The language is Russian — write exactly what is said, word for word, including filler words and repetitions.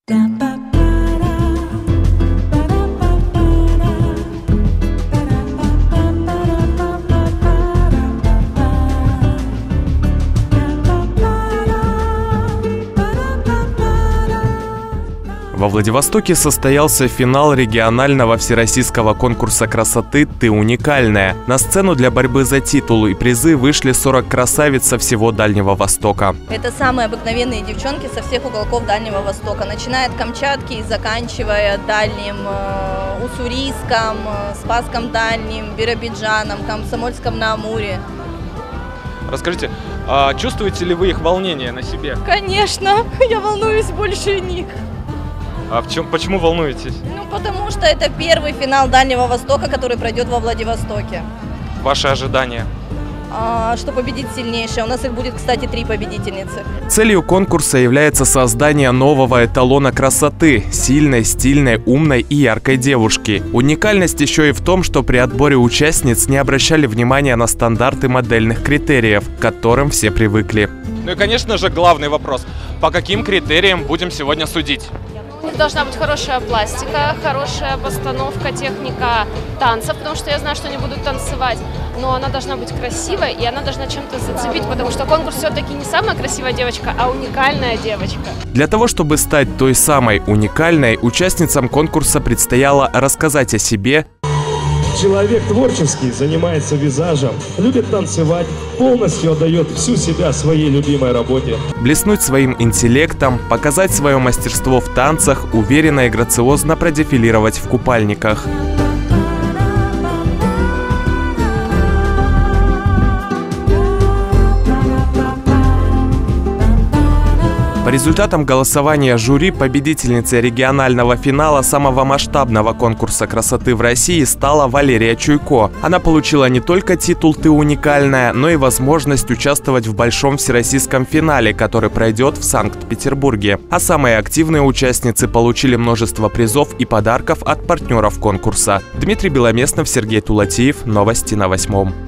Во Владивостоке состоялся финал регионального всероссийского конкурса красоты «Ты уникальная». На сцену для борьбы за титул и призы вышли сорок красавиц со всего Дальнего Востока. Это самые обыкновенные девчонки со всех уголков Дальнего Востока, начиная от Камчатки и заканчивая Дальним, э, Уссурийском, э, Спасском Дальним, Биробиджаном, Комсомольском на Амуре. Расскажите, а чувствуете ли вы их волнение на себе? Конечно, я волнуюсь больше них. А в чем, почему волнуетесь? Ну, потому что это первый финал Дальнего Востока, который пройдет во Владивостоке. Ваши ожидания? А, что победит сильнейшая. У нас их будет, кстати, три победительницы. Целью конкурса является создание нового эталона красоты – сильной, стильной, умной и яркой девушки. Уникальность еще и в том, что при отборе участниц не обращали внимания на стандарты модельных критериев, к которым все привыкли. Ну и, конечно же, главный вопрос – по каким критериям будем сегодня судить? Должна быть хорошая пластика, хорошая постановка, техника танцев, потому что я знаю, что они будут танцевать, но она должна быть красивой, и она должна чем-то зацепить, потому что конкурс все-таки не самая красивая девочка, а уникальная девочка. Для того, чтобы стать той самой уникальной, участницам конкурса предстояло рассказать о себе. Человек творческий, занимается визажем, любит танцевать, полностью отдает всю себя своей любимой работе. Блеснуть своим интеллектом, показать свое мастерство в танцах, уверенно и грациозно продефилировать в купальниках. По результатам голосования жюри победительницей регионального финала самого масштабного конкурса красоты в России стала Валерия Чуйко. Она получила не только титул «Ты уникальная», но и возможность участвовать в большом всероссийском финале, который пройдет в Санкт-Петербурге. А самые активные участницы получили множество призов и подарков от партнеров конкурса. Дмитрий Беломеснов, Сергей Тулатиев. Новости на восьмом.